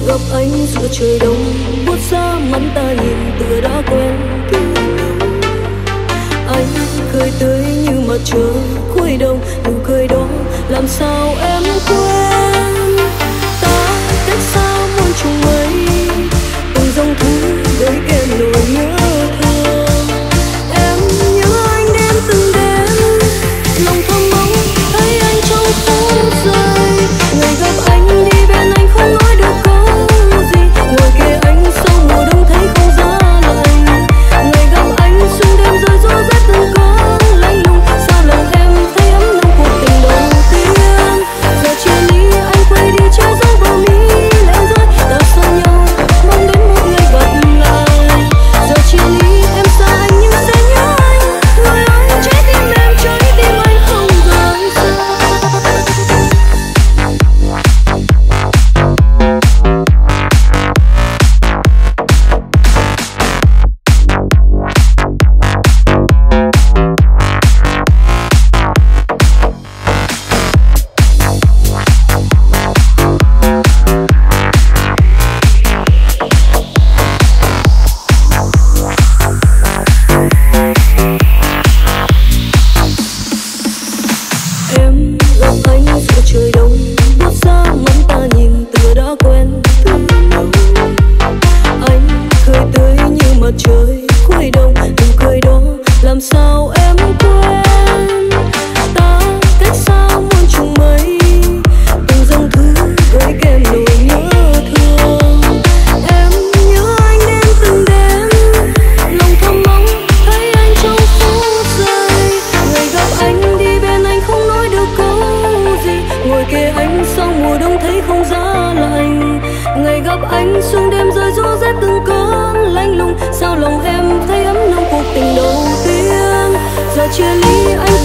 gặp anh giữa trời đông buốt giá mắt ta nhìn tựa đã quen từ lâu. Anh cười tươi như mặt trời cuối đông, nụ cười đó làm sao em quên. Ta cách xa muôn trùng mây, từng dòng thu gửi kèm nỗi nhớ thương. Em nhớ anh đến từng đêm, lòng thầm mong thấy anh trong phút giây. Ngày gặp anh đi bên anh không nói được câu gì, ngồi kề anh sau mùa đông thấy không giá lạnh. Ngày gặp anh sương đêm rơi gió rét từng cơn lạnh lùng, sao lòng em thấy ấm nồng cuộc tình đầu tiên. Giờ chia ly anh quay đi che giấu vào mi lệ rơi, ta xa nhau mong đến một ngày gặp lại. Giờ chia ly em xa anh nhưng sẽ nhớ anh, người ơi trái tim em trái tim anh không rời xa. Em gặp anh giữa trời đông buốt giá mắt ta nhìn tựa đã quen từ lâu. Anh cười tươi như mặt trời cuối đông, nụ cười đó làm sao em quên. Ta cách xa muôn trùng mây, từng dòng thư gửi kèm nỗi nhớ thương. Em nhớ anh đến từng đêm, lòng thầm mong thấy anh trong phút giây. Ngày gặp anh đi bên anh không nói được câu gì, ngồi kề anh sau mùa đông thấy không giá lạnh. Ngày gặp anh sương đêm rơi gió rét từng cơn lạnh lùng, sao lòng em thấy ấm nồng cuộc tình đầu tiên. Giờ chia ly anh